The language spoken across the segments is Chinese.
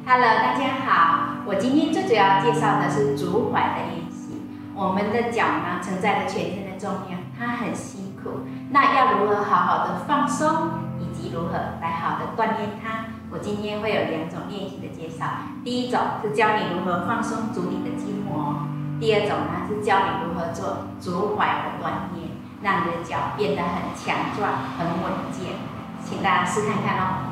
Hello， 大家好。我今天最主要介绍的是足踝的练习。我们的脚呢，承载着全身的重量，它很辛苦。那要如何好好的放松，以及如何来好的锻炼它？我今天会有2种练习的介绍。第一种是教你如何放松足底的筋膜，第二种呢是教你如何做足踝的锻炼，让你的脚变得很强壮、很稳健。请大家试看看哦。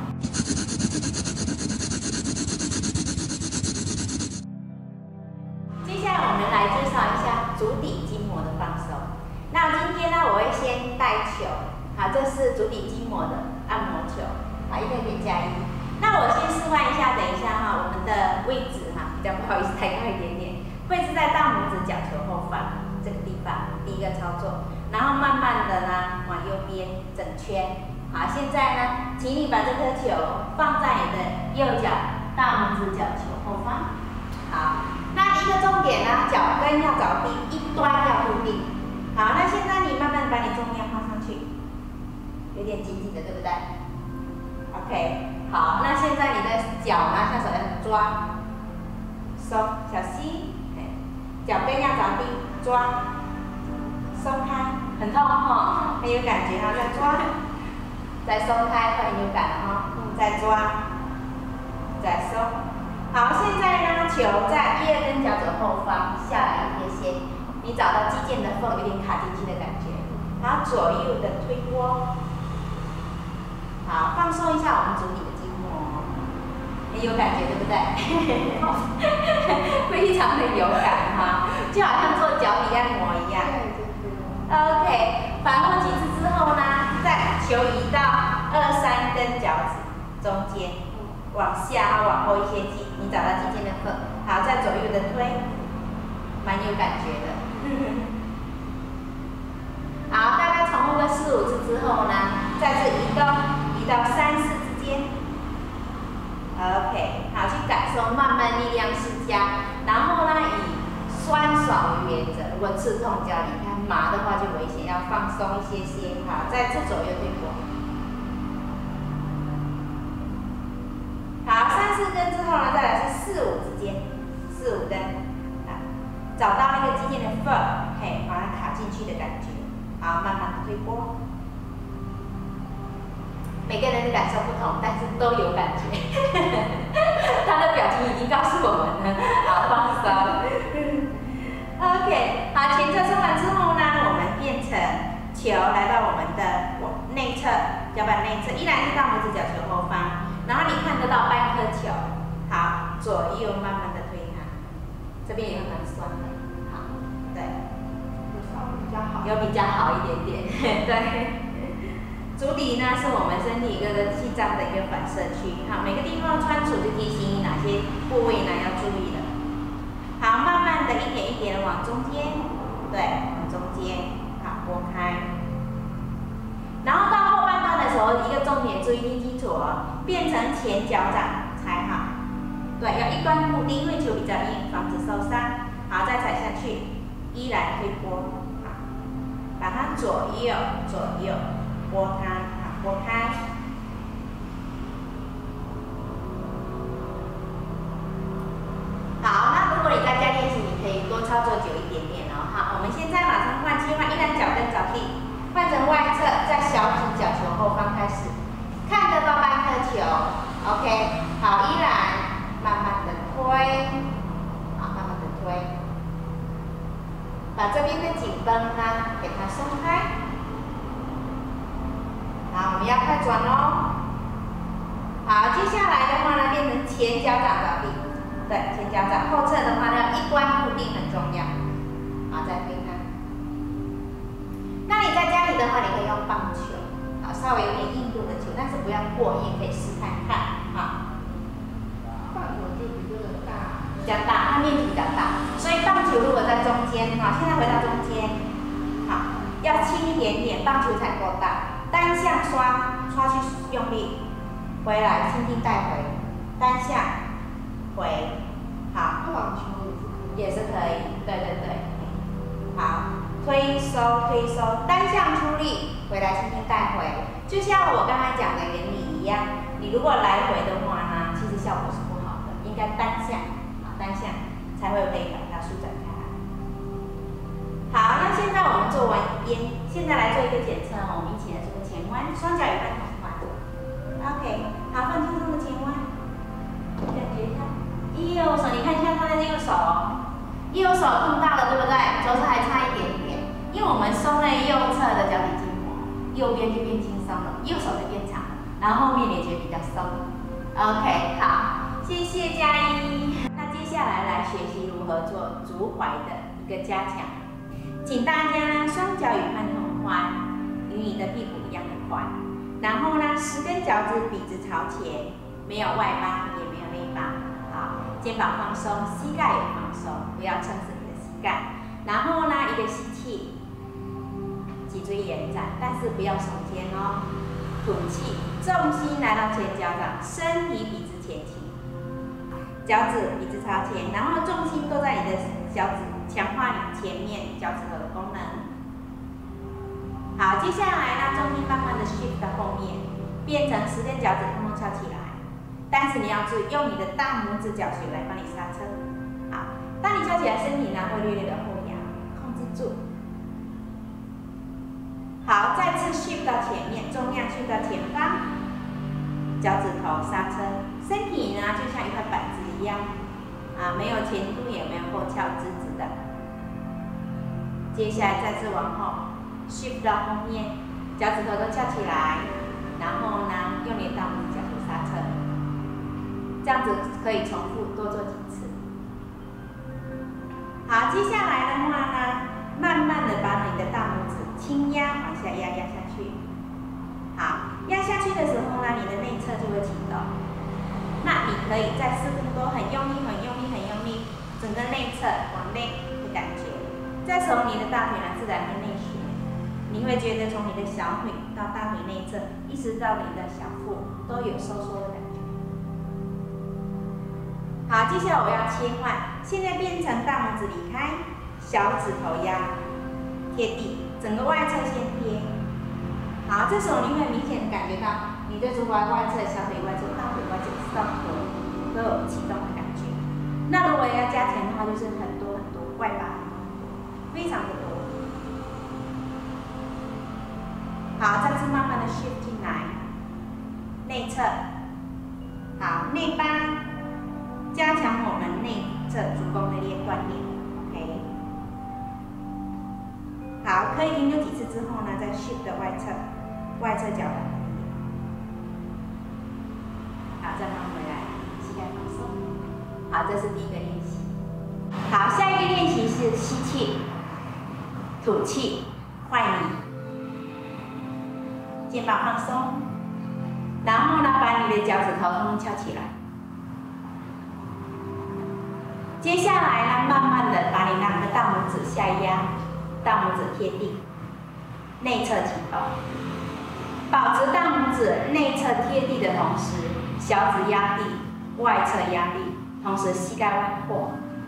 接下来我们来介绍一下足底筋膜的放松。那今天呢，我会先带球，好，这是足底筋膜的按摩球，好，一个可以加1。那我先示范一下，等一下哈，我们的位置哈，比较不好意思抬高一点点，会是在大拇指角球后方这个地方，第一个操作，然后慢慢的呢往右边整圈。好，现在呢，请你把这颗球放在你的右脚大拇指角球后方。好。那一个重点呢，脚跟要着地，一端要固定。好，那现在你慢慢把你重量放上去，有点紧紧的，对不对 ？OK， 好，那现在你的脚呢，下手要抓，松，小心，脚跟要着地，抓，松开，很痛哈，很有感觉哈，再抓，再松开，会很有感哈，再抓，再松。好，现在呢，球在1、2根脚趾后方下来一些些，你找到肌腱的缝，有点卡进去的感觉。然后左右的推拨，好，放松一下我们足底的筋膜，很有感觉，对不对？非常的有感哈，就好像做脚底按摩一样。OK， 反复几次之后呢，再球移到2、3根脚趾中间。往下，往后一些肌，你找到肌腱的缝，好，再左右的推，蛮有感觉的。好，大概重复个4、5次之后呢，再次移动，移到3、4之间。OK， 好，去感受慢慢力量施加，然后呢，以酸爽为原则。如果刺痛脚，你看麻的话就危险，要放松一些些。好，再次左右推拨。好，3、4根之后呢，再来是4、5之间，4、5根，啊，找到那个肌腱的缝，嘿，把它卡进去的感觉，好，慢慢的推拨。每个人的感受不同，但是都有感觉。他的表情已经告诉我们了，好，放松。OK， 好，前侧松完之后呢，我们变成球来到我们的内侧，脚板内侧，依然是大拇指角球后方。然后你看得到半颗球，好，左右慢慢的推它，这边也蛮酸的，好，对，比较好，有比较好一点点，对。足底呢是我们身体各个气脏的一个反射区，好，每个地方穿杵就提醒你哪些部位呢要注意的。好，慢慢的一点一点的往中间，对，往中间，好，拨开。然后到后半段的时候，一个重点注意听清楚哦，变成前脚掌踩好，对，要一端固定，因为球比较硬，防止受伤。好，再踩下去，依然推拨，好，把它左右拨开，好，拨开。好，那如果你在家练习，你可以多操作久一点点哦。好，我们现在马上切换，依然脚跟着地。换成外侧，在小指角球后方开始，看得到半颗球 ，OK， 好，依然慢慢的推，好，慢慢的推，把这边的紧绷呢给它松开，好，我们要快转哦，好，接下来的话呢变成前脚掌着地，对，前脚掌，后侧的话呢要一端固定很重要，好，再推它。那你在家里的话，你可以用棒球，好，稍微有点硬度的球，但是不要过硬，可以试看看，好。 棒球就比这个大， 比较大，它面积比较大，所以棒球如果在中间，好，现在回到中间，好，要轻一点点，棒球才够大。单向刷去用力，回来轻轻带回，单向回，好。 网球也是可以，对对对，好。推收，单向出力，回来轻轻带回，就像我刚才讲的原理一样。你如果来回的话呢，其实效果是不好的，因右手碰到了，对不对？左手还差一点点，因为我们松了右侧的脚底筋膜，右边就变轻松了，右手就变长了，然后后面也觉得比较松。OK， 好，谢谢佳一。那接下来来学习如何做足踝的一个加强，请大家呢双脚与髋同宽，与你的屁股一样的宽，然后呢10根脚趾笔直朝前，没有外八也没有内八。好，肩膀放松，膝盖也放松，不要撑死你的膝盖。然后呢，一个吸气，脊椎延展，但是不要耸肩哦。吐气，重心来到前脚掌，身体笔直前倾，脚趾笔直朝前，然后重心都在你的脚趾，强化你前面脚趾头的功能。好，接下来呢，重心慢慢的 shift 到后面，变成10根脚趾通通翘起来。但是你要注意，用你的大拇指脚穴来帮你刹车。好，当你翘起来，身体呢会略略的后仰，控制住。好，再次 shift 到前面，重量 shift 到前方，脚趾头刹车，身体呢就像一块板子一样，没有前凸也没有后翘，直直的。接下来再次往后 shift 到后面，脚趾头都翘起来，然后呢用你的大拇指脚趾刹车。这样子可以重复多做几次。好，接下来的话呢，慢慢的把你的大拇指轻压往下压下去。好，压下去的时候呢，你的内侧就会启动。那你可以再试更多，很用力，整个内侧往内的感觉。这时候你的大腿呢自然会内旋，你会觉得从你的小腿到大腿内侧，一直到你的小腹都有收缩的感觉。好，接下来我要切换，现在变成大拇指离开，小指头压贴地，整个外侧先贴。好，这时候你会明显的感觉到你的足踝外侧、小腿外侧、大腿外侧、上颌都有启动的感觉。那如果要加强的话，就是很多外八，非常的多。好，再次慢慢的 shift 进来，内侧，好，内八。加强我们内侧足弓的锻炼 ，OK。好，可以停留几次之后呢，再 shift 外侧脚板。好，再放回来，膝盖放松。好，这是第一个练习。好，下一个练习是吸气，吐气，换你，肩膀放松，然后呢，把你的脚趾头通通翘起来。接下来呢，慢慢的把你两个大拇指下压，大拇指贴地，内侧启动，保持大拇指内侧贴地的同时，小指压地，外侧压地，同时膝盖外扩，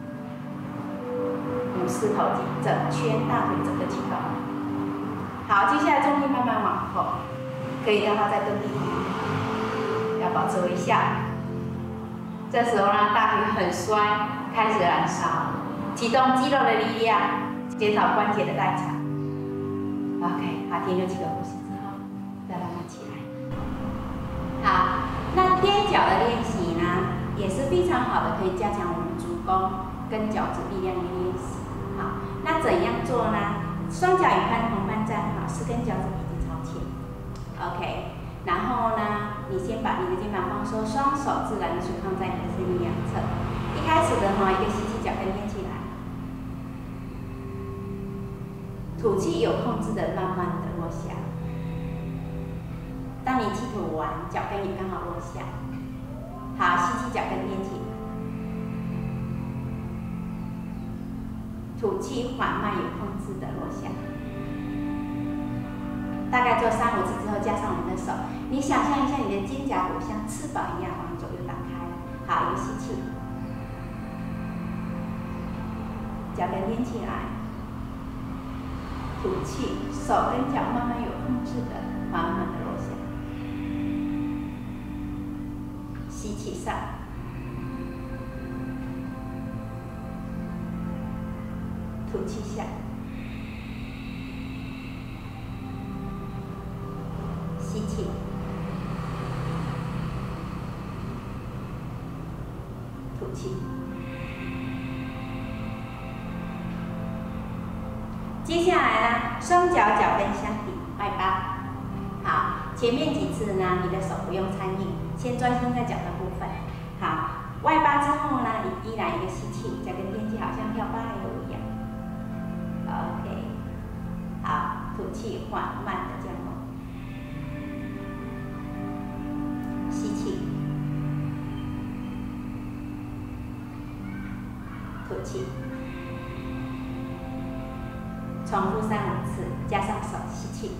股四头肌整圈，大腿整个启动。好，接下来重心慢慢往后，可以让它再更低，要保持微笑。这时候呢，大腿很酸。开始燃烧，启动肌肉的力量，减少关节的代偿。OK， 好，停留几个呼吸之后，再慢慢起来。好，那踮脚的练习呢，也是非常好的，可以加强我们足弓跟脚趾力量的练习。好，那怎样做呢？双脚与髋同宽站好，10根脚趾笔直朝前。OK， 然后呢，你先把你的肩膀放松，双手自然的垂放在你的身体两侧。一开始的话，一个吸气，脚跟踮起来，吐气有控制的慢慢的落下。当你气吐完，脚跟也刚好落下。好，吸气，脚跟踮起来，吐气缓慢有控制的落下。大概做3、5次之后，加上我们的手，你想象一下你的肩胛骨像翅膀一样往左右打开。好，一个吸气。脚跟踮起来，吐气，手跟脚慢慢有控制的，缓缓的落下。吸气上，吐气下。吸气，吐气。 接下来呢，双脚脚跟相抵，外八。好，前面几次呢，你的手不用参与，先专心在脚的部分。好，外八之后呢，你依然一个吸气，脚跟踮起，好像跳芭蕾舞一样。OK， 好，吐气，缓慢的降落。吸气，吐气。重复3、5次，加上手吸气，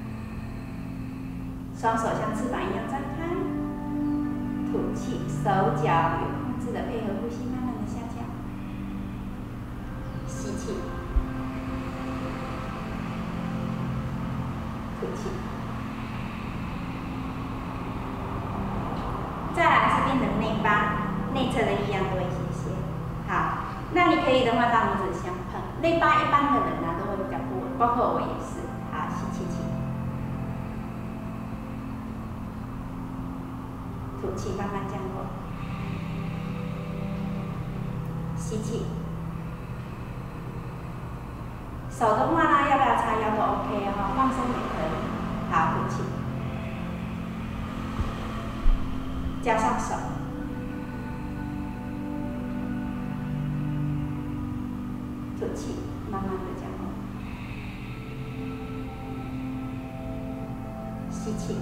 双手像翅膀一样张开，吐气，手脚有控制的配合呼吸，慢慢的下降，吸气，吐气。再来是变成内八，内侧的力量多一些。好，那你可以的话，大拇指相碰。内八一般的人呢，都会比较不稳，包括我也是。好，吸气气，吐气，慢慢降落。吸气，手的话呢，要不要叉腰都 OK 哦，放松也可以。好，吐气，加上手。吐气，慢慢的降落。吸气，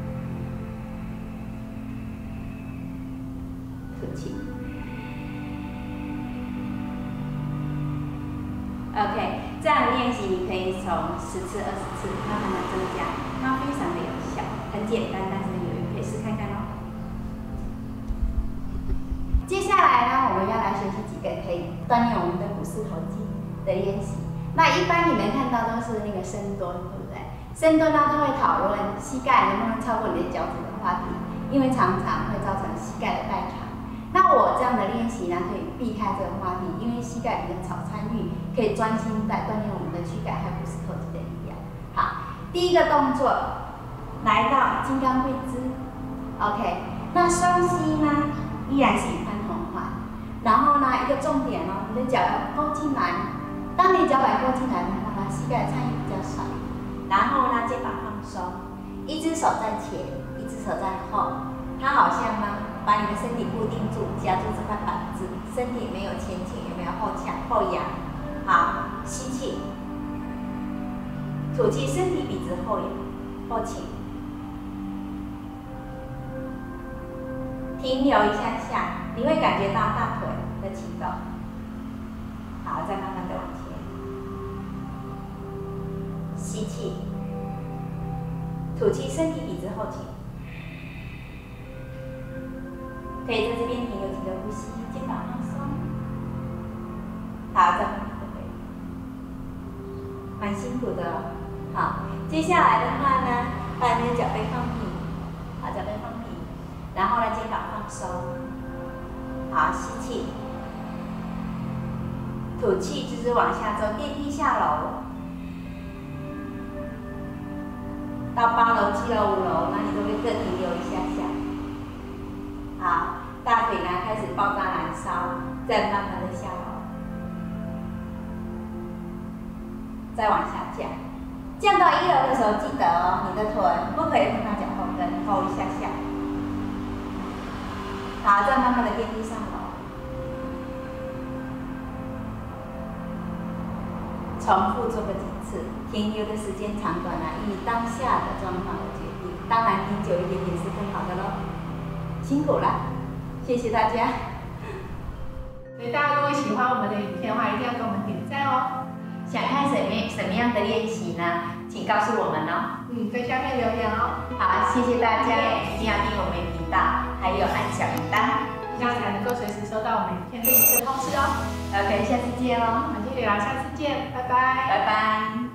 吐气。OK， 这样练习你可以从10次、20次慢慢的增加，它非常的有效，很简单，但是你可以试看看哦。接下来呢，我们要来学习几个可以锻炼我们的股四头肌的练习。那一般你们看到都是那个深蹲，对不对？深蹲呢都会讨论膝盖能不能超过你的脚趾的话题，因为常常会造成膝盖的代偿。那我这样的练习呢，可以避开这个话题，因为膝盖比较少参与，可以专心在锻炼我们的躯干还有股四头肌的力量。好，第一个动作来到金刚跪姿 ，OK。那双膝呢依然是与髋同环，然后呢一个重点哦，你的脚要勾进来。当你脚板勾进来的话呢，膝盖参与比较少，然后呢肩膀放松，一只手在前，一只手在后，它好像呢把你的身体固定住，夹住这块板子，身体没有前倾，也没有后仰后仰。好，吸气，吐气，身体笔直后仰后倾，停留一下下，你会感觉到大腿的启动。好，再慢慢的往前。吸气，吐气，身体笔直后倾。可以在这边停留几个呼吸，肩膀放松。好，再慢慢的回。蛮辛苦的哦。好，接下来的话呢，把你的脚背放平，好，脚背放平，然后呢，肩膀放松。好，吸气，吐气，直直往下走，电梯下楼。到8楼、7楼、5楼，那你都会各停留一下下。好，大腿呢开始爆炸燃烧，再慢慢的下楼，再往下降。降到1楼的时候，记得哦，你的臀不可以碰到脚后跟，后一下下。好，再慢慢的电梯上楼。重复做个几次，停留的时间长短呢，以你当下的状况而决定。当然，停久一点点是更好的咯。辛苦了，谢谢大家。 所以大家如果喜欢我们的影片的话，一定要给我们点赞哦。 想看什么样的练习呢？请告诉我们哦。 在下面留言哦。 好，谢谢大家，一定要订阅我们频道，还有按小铃铛， 这样才能够随时收到我们影片最新的通知哦。 OK， 下次见喽。 谢谢啦，下次见，拜拜。 拜拜。